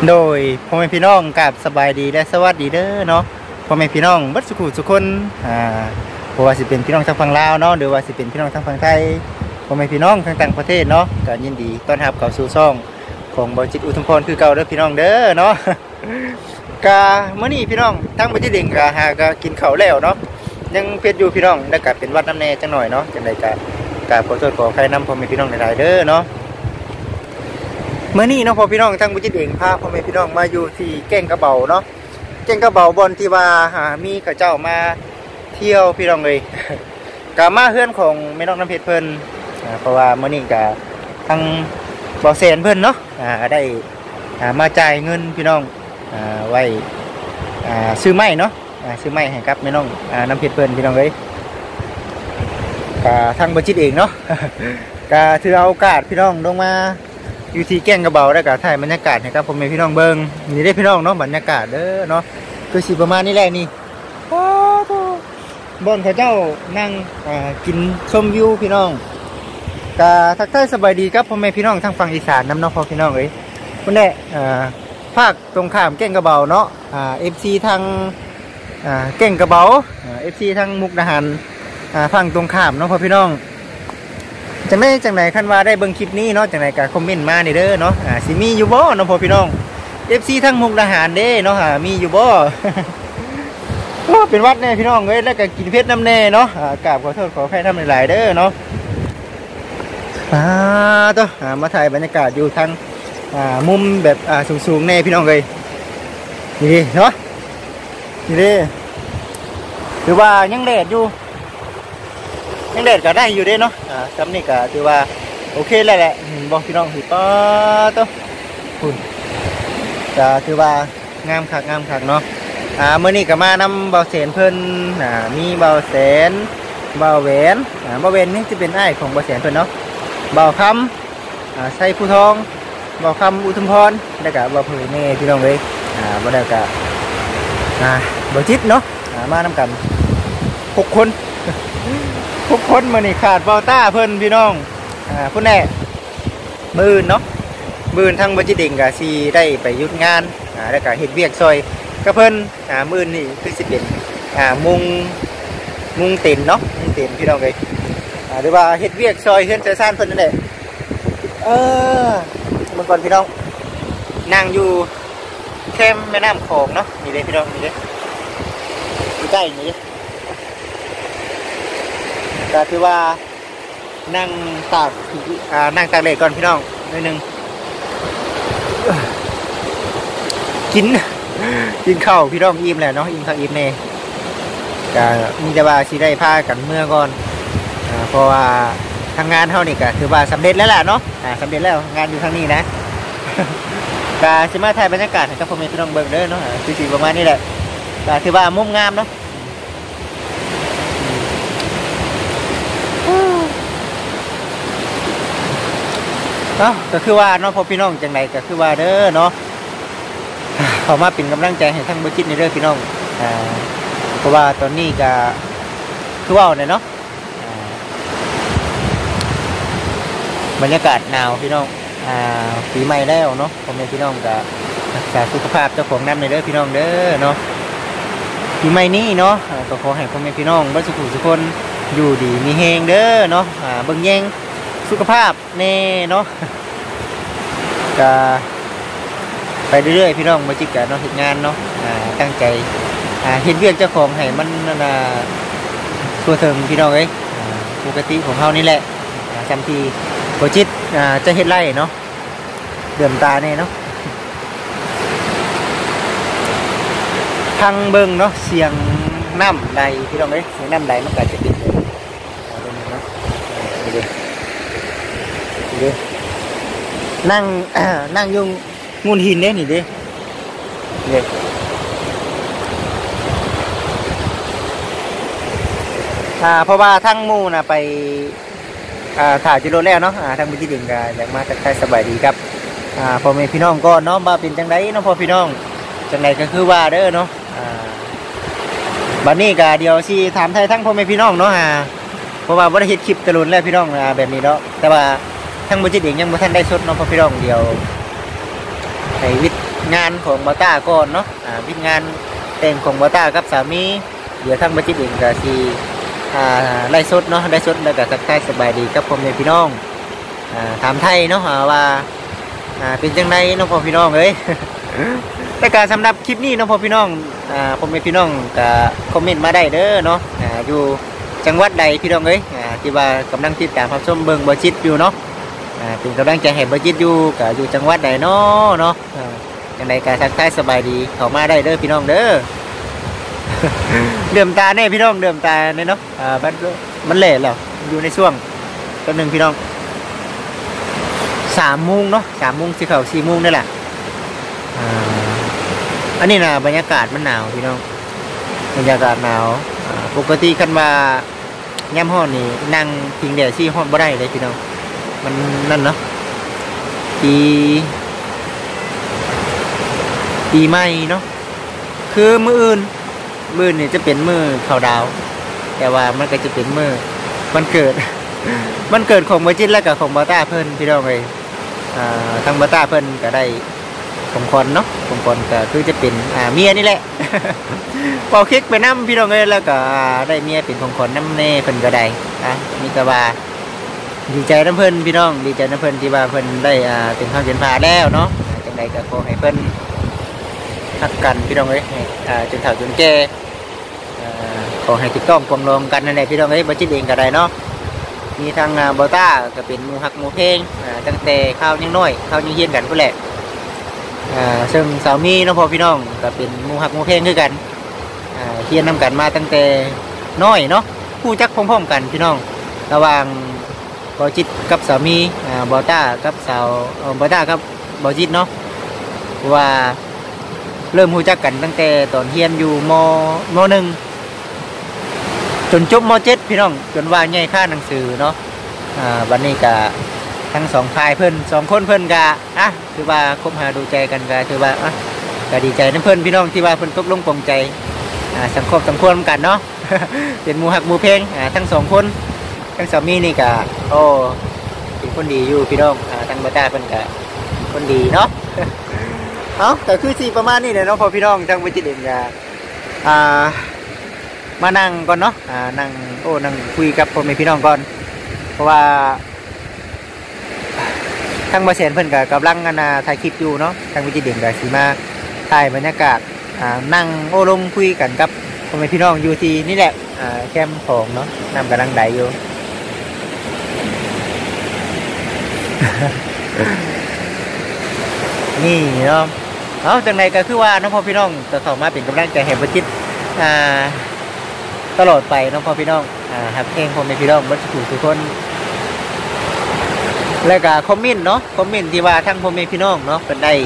โดยพ่อแม่พี่น้องกับสบายดีและสวัสดีเด้อเนาะพ่อแม่พี่น้องบัดสุขุสุคนเพราะว่าสิเป็นพี่น้องทางฝั่งลาวเนาะหรือว่าสิเป็นพี่น้องทางฝั่งไทยพ่อแม่พี่น้องทางต่างประเทศเนาะก็ยินดีต้อนรับเข้าสู่ช่องของบริจิตอุทุมพรคือเก่าเด้อพี่น้องเด้อเนาะกะมื้อนี้พี่น้องทั้งบริจิตเองก็หาก็กินข้าวแล้วเนาะยังเผ็ดอยู่พี่น้องแล้วก็เป็นวัดน้ำแน่จังหน่อยเนาะจังได๋ก็ขอโทษขออภัยนำพ่อแม่พี่น้องหลายๆเด้อเนาะเมื่อนี้เนาะพ่อพี่น้องทั้งบุจิตเองพาพ่อแม่พี่น้องมาอยู่ที่แก่งกระเบาเนาะแก่งกระเบาบอนที่ว่ามีข้าเจ้ามาเที่ยวพี่น้องเลยกะมาเฮือนของแม่น้องน้ำเพชรเพิ่นเพราะว่าเมื่อนี้กะทั้งบ่อแสนเพิ่นเนาะได้มาจ่ายเงินพี่น้องไว้ซื้อไม้เนาะซื้อไม้ให้กับแม่น้องน้ำเพชรเพิ่นพี่น้องเลยกะทั้งบุจิตเองเนาะกะถือเอาโอกาสพี่น้องลงมาอยู่ที่แก่งกระเบาได้กับถ่ายบรรยากาศนะครับผมเป็นพี่น้องเบิ้งนี่ได้พี่น้องเนาะบรรยากาศเด้อเนาะคือสิประมาณนี้แหละนี่บอนเขาเจ้านั่งกินชมวิวพี่น้องกะทักทายสบายดีครับผมเป็นพี่น้องทางฝั่งอีสานน้ำเนาะพอพี่น้องเอ้ยคนแรกภาคตรงข้ามแก่งกระเบาเนาะFC ทางแก่งกระเบาFC ทางมุกดาหารฝั่งตรงข้ามเนาะพอพี่น้องจังไหนคันว่าได้เบิ่งคลิปนี้เนาะจังไหนก็คอมเมนต์มาเด้อเนาะสิมีอยู่บ่เนาะพ่อพี่น้อง FC ทั้งมุกดาหารเด้เนาะมีอยู่บ่ เป็นวัดแน่พี่น้องเอ้ยแล้วก็กินเพชรน้ำแน่เนาะกราบขอโทษขออภัยน้ำหลายๆเด้อเนาะตัวมาถ่ายบรรยากาศอยู่ทางมุมแบบสูงๆแน่พี่น้องเอ้ยนี่เนาะนี่ถือว่ายังแดดอยู่ยังเด็ดก็ได้อยู่เด้เนาะจำนี่ก็ถือว่าโอเคแหละบอกพี่น้องถือป้าตัวคุณจะถือว่างามคักเนาะเมื่อนี้ก็มานำเบาแสนเพิ่นมีเบาแสนเบาแหวนเบาแหวนนี่จะเป็นไอ้ของเบาแสนเพิ่นเนาะเบาคำใส่ผู้ทองเบาคำอุทุมพรได้กับเบาเผยแม่พี่น้องเลยบ่ได้กับเบาจิตเนาะมานำกัน6 คนทุกคนมานี่ขาดเบาต้าเพิ่นพี่น้องพุ่นแน่มือเนาะมือทั้งบัจิดิ่งกับซีได้ไปยุดงานแล้วก็เห็ดเวียกซอยก็เพิ่นมือนี่คือสิเป็นมุงเต็นเนาะมุงเต็นพี่น้องเลยหรือว่าเห็ดเวียกซอยเฮือนเจอซ่านเพิ่นนั่นแหละเมื่อก่อนพี่น้องนั่งอยู่แคมแม่น้ำโขงเนาะนี่เลยพี่น้องนี่เลยอยู่ใกล้นี่เลยก็คือว่านั่งตากเหล็กก่อนพี่น้องนิดนึงกินข้าวพี่น้องอิ่มแหละเนาะอิ่มข้าวอิ่มเน่ก็มีแต่ว่าสิได้พากันเมื่อก่อนเพราะว่าทางงานเท่านี่ก็ถือว่าสำเร็จแล้วแหละเนาะสำเร็จแล้วงานอยู่ทางนี้นะก็สิมาถ่ายบรรยากาศให้กับพ่อแม่พี่น้องเบิ่งเด้อเนาะคือสิประมาณนี้แหละก็ถือว่ามุมงามเนาะก็คือว่าน้องพ่อพี่น้องจังไรก็คือว่าเด้อเนาะเขามาเป็นกำลังใจให้ทั้งบริษัทในเรื่องพี่น้องเพราะว่าตอนนี้ก็คือว่าเนี่ยเนาะบรรยากาศหนาวพี่น้องปีใหม่แล้วเนาะพ่อแม่พี่น้องก็รักษาสุขภาพเจ้าของน้ำในเรื่องพี่น้องเด้อเนาะปีใหม่นี้เนาะก็ขอให้พ่อแม่พี่น้องบ้านสุขุมสุคนอยู่ดีมีเฮงเด้อเนาะเบิ่งแยงสุขภาพแน่เนาะก็ไปเรื่อยๆพี่น้องมาจิกกันเนาะเหตุงานเนาะตั้งใจเห็นเวียกเจ้าของให้มันทั่วถึงพี่น้องเอ้ยปกติของเขานี่แหละจำทีโปรจิตจะเห็ดไร่เนาะเดือมตาเนี่ยเนาะทางเบิ้งเนาะเสียงน้ำไหลพี่น้องเอ้ยเสียงน้ำไหลมันก็จะติดเลยนั่งยุ่งงูหินเนี่ยนี่ดิเพราะว่าทั้งมูน่ะไปถ่ายจิโร่แล้วเนาะทั้งบุญจิดิ่งกันอยากมาทักทายสบายดีครับพ่อแม่พี่น้องก็เนาะมาเป็นจังไดเนาะพ่อพี่น้องจังไดก็คือว่าเด้อเนาะบัดนี้ก็เดี๋ยวสิถามไทยทั้งพ่อแม่พี่น้องเนาะเพราะว่าบ่ได้เฮ็ดคลิปตะลุนแล้วพี่น้องแบบนี้เนาะแต่ว่าทั้งบุญจิดิ่งยังบ่ทันได้สดเนาะพ่อพี่น้องเดียวให้วิทย์งานของบอต้าก่อนเนาะวิดงานแต่งของบอต้ากับสามีเดี๋ยวทั้งบัจิตเองก็สิไล่สดเนาะได้สดแล้วก็ทักทายสบายดีกับพ่อแม่พี่น้องถามไทยเนาะว่าเป็นจังไดน้องพ่อพี่น้องเอ้ย แต่การสำหรับคลิปนี้น้องพ่อพี่น้องพ่อแม่พี่น้องก็คอมเมนต์มาได้เด้อเนาะอยู่จังหวัดใดพี่น้องเอ้ยที่ว่ากำลังติดตามรับชมเบิ่งบ่จิตอยู่เนาะเป็นกำลังใจให้บ่จิตอยู่ก็อยู่จังหวัดใดเนาะจังไดก็ทักทายสบายดีเข้ามาได้เด้อพี่น้องเด้อ เดือมตาแน่พี่น้องเดือมตาแน่เนาะมันเละแล้วอยู่ในช่วงตอนหนึ่งพี่น้อง3 โมงเนาะ3 โมงสิเข้า4 โมงนี่แหละอันนี้นะบรรยากาศมันหนาวพี่น้องบรรยากาศหนาวปกติคันว่าย่ำห้อนนี่นั่งพิงแดดซี่ห้อนบ่ได้เลยพี่น้องมันนั่นเนาะปีใหม่เนาะคือมื้ออื่นนี่จะเป็นมื้อเข้าดาวแต่ว่ามันก็จะเป็นมื้อมันเกิด มันเกิดของบ่จิตแล้วก็ของบ่ต้าเพิ่นพี่น้องเอ้ยทางบ่ต้าเพิ่นก็ได้ของคนเนาะของคนก็คือจะเป็นเมียนี่แหละ พอคลิกไปน้ำพี่น้องเอ้ยแล้วก็ได้เมียเป็นของคนน้ำเน่เพิ่นก็ได้มีแต่ว่าดีใจน้ำเพิ่นพี่น้องดีใจน้ำเพิ่นที่ว่าเพิ่นได้เป็นข้าวเย็นพาแล้วเนาะจังใดก็ขอให้เพิ่นรักกันพี่น้องเอ้ยจนเฒ่าจนแก่ขอให้ถูกต้องปรองดองกันนั่นแหละพี่น้องเอ้ยบ่จิตเองก็ได้เนาะมีทางบอต้าก็เป็นหมู่ฮักหมู่เพลงตั้งแต่ข้าวยังน้อยข้าวยังเฮียนกันพุ่นแหละซึ่งสามีน้องพ่อพี่น้องก็เป็นหมู่ฮักหมู่เพลงคือกันเฮียนนำกันมาตั้งแต่น้อยเนาะผู้จักพร้อมๆกันพี่น้องระหว่างบอจิตกับสามีบอต้ากับสาวบอต้ากับบอจิตเนาะว่าเริ่มรู้จักกันตั้งแต่ตอนเฮียนอยู่ม.1จนจบม.7พี่น้องจนว่าใหญ่ค่าหนังสือเนาะวันนี้ก็ทั้ง2 ฝ่ายเพิ่น2 คนเพิ่นก็คือว่าคบหาดูใจกันก็ถือว่าก็ดีใจน้ำเพิ่นพี่น้องที่ว่าเพิ่นตกลงปลงใจสังคมสังควรกันเนาะ เป็นหมู่ฮักหมู่เพลงทั้ง2 คนทั้งสามีนี่ก็เป็นคนดีอยู่พี่น้องทั้งบ่ต้าเพิ่นก็คนดีเนาะ ก็คือสิประมาณนี้แหละเนาะพอพี่น้องทั้งบ่จิตเองก็มานั่งก่อนเนาะนั่งคุยกับพ่อแม่พี่น้องก่อนเพราะว่าทางบ่แสนเพิ่นก็กำลังถ่ายคลิปอยู่เนาะทางวิจิตรเด่นก็สิมาถ่ายบรรยากาศนั่งลมคุยกันกับพ่อแม่พี่น้องอยู่ที่นี่แหละแคมป์ของเนาะน้ำกำลังไหลอยู่ นี่เนาะจังไดก็คือว่าน้องพ่อพี่น้องก็เข้ามาเป็นกำลังใจให้บ่จิตตลอดไปน้องพ่อพี่น้องฮักเพลงพ่อแม่พี่น้องเบิดทุกคนแล้วก็คอมเมนต์เนาะคอมเมนต์ที่ว่าทั้งพ่อแม่พี่น้องเนาะเป็นได้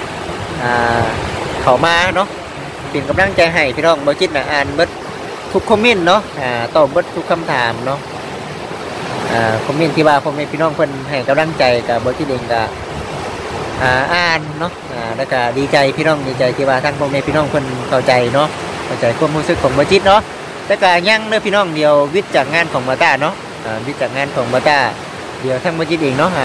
เข้ามาเนาะเป็นกำลังใจให้พี่น้องบ่จิตอ่านเบิดทุกคอมเมนต์เนาะตอบเบิดทุกคำถามเนาะคอมเมนต์ที่ว่าพ่อแม่พี่น้องเพิ่นให้กำลังใจกับบ่จิตเองก็อ่านเนาะแล้วก็ดีใจพี่น้องดีใจที่ว่าทั้งพ่อแม่พี่น้องเพิ่นเข้าใจเนาะเข้าใจความรู้สึกของบ่จิตเนาะแล้วก็ยังเด้อพี่น้องเดียววิทย์จากงานของบ่ต้าเนาะวิทย์จากงานของบ่ต้าเดี๋ยวทั้งบ่จิตเองเนาะ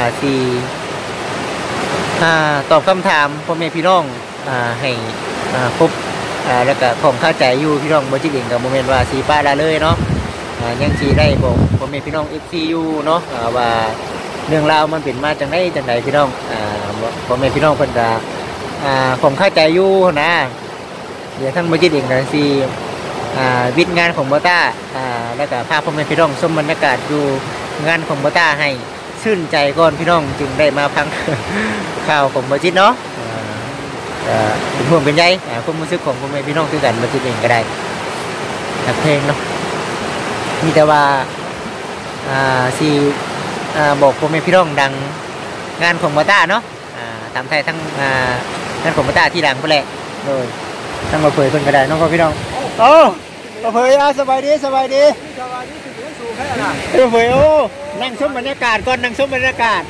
ตอบคำถามพ่อแม่พี่น้องให้ครบแล้วก็ของเข้าใจอยู่พี่น้องบ่จิตเองก็บ่แม่นว่าสิป้าละเลยเนาะยังสิได้บอกพ่อแม่พี่น้อง FC อยู่เนาะว่าเรื่องราวมันเป็นมาจังไดพี่น้องพ่อแม่พี่น้องเพิ่นก็ของเข้าใจอยู่นะเดี๋ยวทั้งบ่จิตเองก็สิวิทย์งานของบ่ต้าแล้วก็พาพ่อแม่พี่น้องชมบรรยากาศอยู่งานของบ่ต้าให้ชื่นใจก่อนพี่น้องจึงได้มาพัง ข่าวของบ่จิตเนาะเป็นห่วงเป็นใยความรู้สึกของพ่อแม่พี่น้องคือกันบ่จิตเองก็ได้นักเพลงเนาะมีแต่ว่าสิบอกพ่อแม่พี่น้องดังงานของบ่ต้าเนาะตามไทยทั้งงานของบ่ต้าที่ดังพุ่นแหละโดยทั้งมาเผยเพิ่นก็ได้น้องพ่อพี่น้องมาเผยสบายดีถึงสูงแค่ไหนเผยนั่งชมบรรยากาศก่อนนั่งชมบรรยากาศ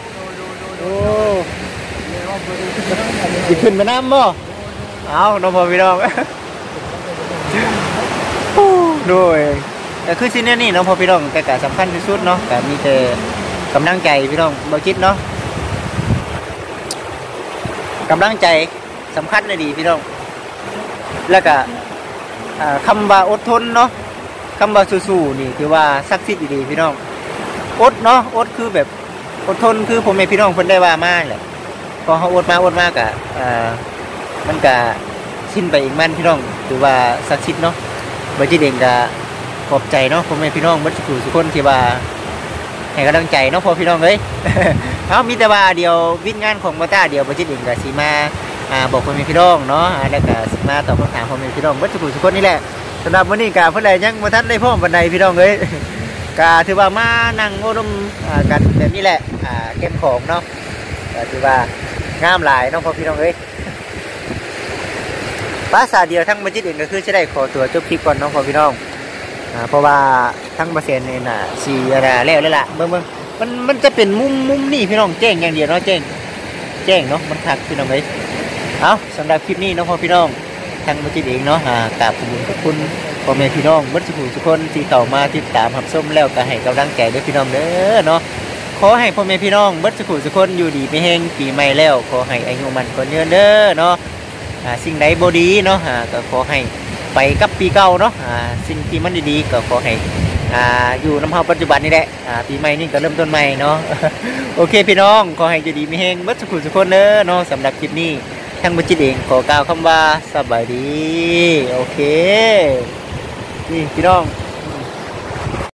สิขึ้นไปน้ำบ่เอาน้องพ่อพี่น้องด้วยแต่คือสิ่งนี้น้องพ่อพี่น้องแต่ก็สำคัญที่สุดเนาะแต่มีแต่กำลังใจพี่น้องบ่จิตเนาะกำลังใจสำคัญเลยดีพี่น้องแล้วก็คำว่าอดทนเนาะคำว่าสู้ๆนี่ถือว่าศักดิ์สิทธิ์ดีพี่น้องอดเนาะอดคือแบบอดทนคือผมให้พี่น้องเพิ่นได้ว่ามาแหละพอเขาอดมากะมันกะสิ้นไปอีกมันพี่น้องถือว่าศักดิ์สิทธิ์เนาะบ่จิเด้งกะขอบใจเนาะผมให้พี่น้องเบิดทุกคนที่ว่าให้กำลังใจเนาะพอพี่น้องเอ้ย เอามีแต่ว่าเดียววิ่งงานของบ่ต้าเดียวบ่จิเด้งกะสิมาบอกผมให้พี่น้องเนาะแล้วก็สิมาตอบคำถามผมให้พี่น้องเบิดทุกคนนี่แหละสำหรับวันนี้กะเพิ่นเลยยังบ่ทันได้พร้อมปานใดพี่น้องเอ้ย กะถือว่ามานั่งโอ้ดมกันแบบนี้แหละเก็บของเนาะถือว่างามหลายเนาะพอพี่น้องเอ้ยภาษาเดียวทั้งบัจิตเองก็คือจะได้ขอตัวจบคลิปก่อนเนาะพอพี่น้องเพราะว่าทั้งเปอร์เซ็นต์เนี่ยน่ะสีอะไรแล้วเลยล่ะเบิ่งมันจะเป็นมุมนี่พี่น้องแจ้งอย่างเดียวเนาะแจ้งเนาะมันทักพี่น้องเอ้ยเอาสำหรับคลิปนี้เนาะพอพี่น้องทั้งบัจิตเองเนาะกราบขอบคุณพ่อแม่พี่น้องเบิดทุกคนที่เข้ามาติดตามรับชมแล้วก็ให้กำลังใจด้วยพี่น้องเด้อเนาะขอให้พ่อแม่พี่น้องเบิดทุกคนอยู่ดีไม่แห้งปีใหม่แล้วขอให้อายุมันคนยืนเด้อเนาะสิ่งใดบ่ดีเนาะก็ขอให้ไปกับปีเก่าเนาะสิ่งที่มันดีๆก็ขอให้อยู่น้ำเฮาปัจจุบันนี่แหละปีใหม่นี่ก็เริ่มต้นใหม่เนาะ โอเคพี่น้องขอให้อยู่ดีไม่แห้งเบิดทุกคนเด้อเนาะสำหรับคลิปนี้ทั้งบัจิตเองขอกล่าวคำว่าสบายดีโอเคนี่พี่น้อง